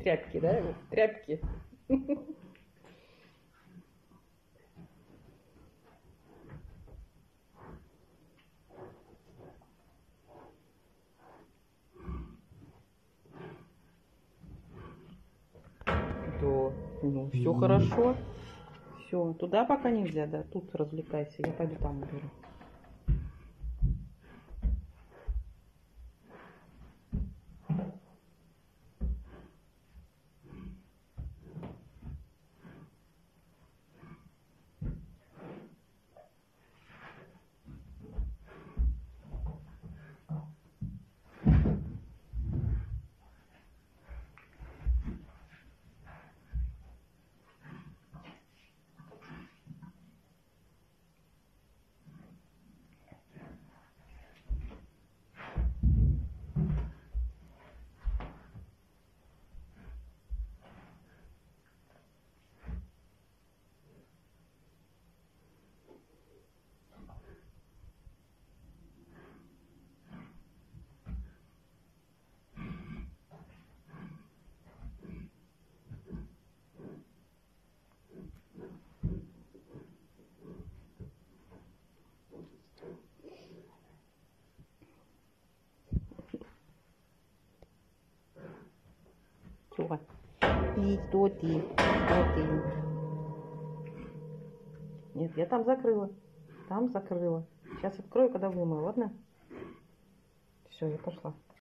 Тряпки, да? Тряпки. Да, ну все хорошо. Все, туда пока нельзя, да. Тут развлекайся. Я пойду там уберу. Все. И кто ты? Кто ты? Нет, я там закрыла. Там закрыла. Сейчас открою, когда вымою, ладно? Все, я пошла.